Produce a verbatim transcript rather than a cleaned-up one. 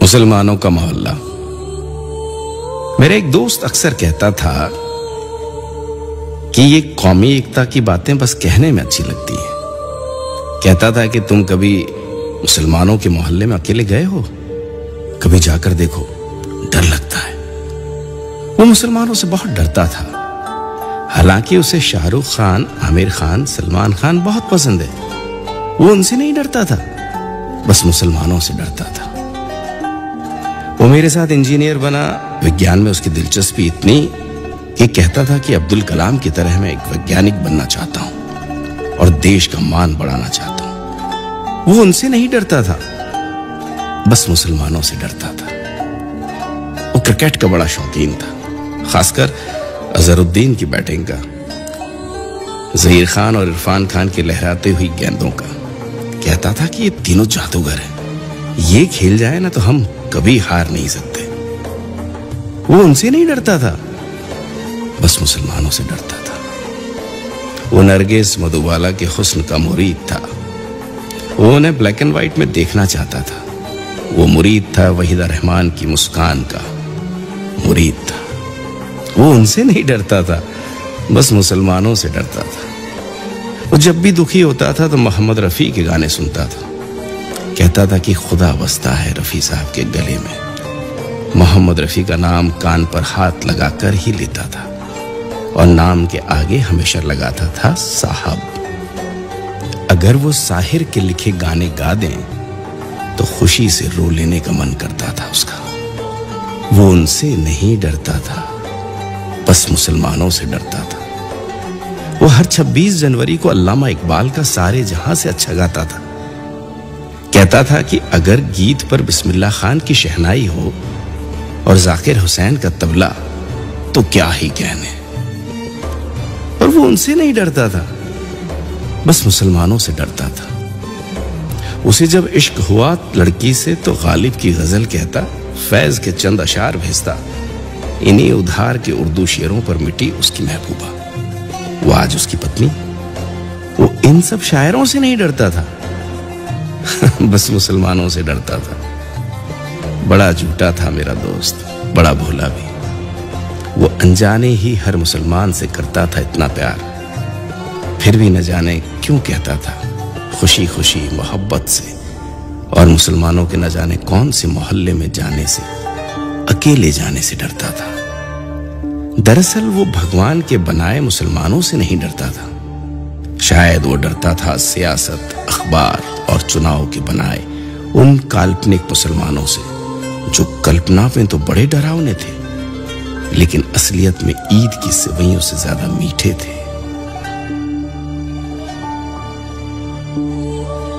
मुसलमानों का मोहल्ला। मेरा एक दोस्त अक्सर कहता था कि ये कौमी एकता की बातें बस कहने में अच्छी लगती हैं। कहता था कि तुम कभी मुसलमानों के मोहल्ले में अकेले गए हो? कभी जाकर देखो, डर लगता है। वो मुसलमानों से बहुत डरता था। हालांकि उसे शाहरुख खान, आमिर खान, सलमान खान बहुत पसंद है। वो उनसे नहीं डरता था, बस मुसलमानों से डरता था। वो मेरे साथ इंजीनियर बना। विज्ञान में उसकी दिलचस्पी इतनी कि कहता था कि अब्दुल कलाम की तरह मैं एक वैज्ञानिक बनना चाहता हूं और देश का मान बढ़ाना चाहता हूं। वो उनसे नहीं डरता था, बस मुसलमानों से डरता था। वो क्रिकेट का बड़ा शौकीन था, खासकर अजहरुद्दीन की बैटिंग का, जहीर खान और इरफान खान की लहराते हुई गेंदों का। कहता था कि ये तीनों जादूगर हैं, ये खेल जाए ना तो हम कभी हार नहीं सकते। वो उनसे नहीं डरता था, बस मुसलमानों से डरता था। वो नरगिस मधुबाला के हुस्न का मुरीद था। वो उन्हें ब्लैक एंड व्हाइट में देखना चाहता था। वो मुरीद था वहीदा रहमान की मुस्कान का, मुरीद था। वो उनसे नहीं डरता था, बस मुसलमानों से डरता था। वो जब भी दुखी होता था तो मोहम्मद रफी के गाने सुनता था। कहता था कि खुदा बसता है रफी साहब के गले में। मोहम्मद रफी का नाम कान पर हाथ लगाकर ही लेता था और नाम के आगे हमेशा लगाता था साहब। अगर वो साहिर के लिखे गाने गा दें तो खुशी से रो लेने का मन करता था उसका। वो उनसे नहीं डरता था, बस मुसलमानों से डरता था। वो हर छब्बीस जनवरी को अल्लामा इकबाल का सारे जहां से अच्छा गाता था। कहता था कि अगर गीत पर बिस्मिल्लाह खान की शहनाई हो और जाकिर हुसैन का तबला तो क्या ही कहने। और वो उनसे नहीं डरता था, बस मुसलमानों से डरता था। उसे जब इश्क हुआ लड़की से तो गालिब की गजल कहता, फैज के चंद अशार भेजता। इन्हीं उधार के उर्दू शेरों पर मिटी उसकी महबूबा। वो आज उसकी पत्नी। वो इन सब शायरों से नहीं डरता था, बस मुसलमानों से डरता था। बड़ा झूठा था मेरा दोस्त, बड़ा भोला भी। वो अनजाने ही हर मुसलमान से करता था इतना प्यार, फिर भी न जाने क्यों कहता था खुशी खुशी मोहब्बत से, और मुसलमानों के न जाने कौन से मोहल्ले में जाने से, अकेले जाने से डरता था। दरअसल वो भगवान के बनाए मुसलमानों से नहीं डरता था। शायद वो डरता था सियासत, अखबार और चुनाव के बनाए उन काल्पनिक मुसलमानों से जो कल्पना में तो बड़े डरावने थे, लेकिन असलियत में ईद की सेवइयों से ज्यादा मीठे थे।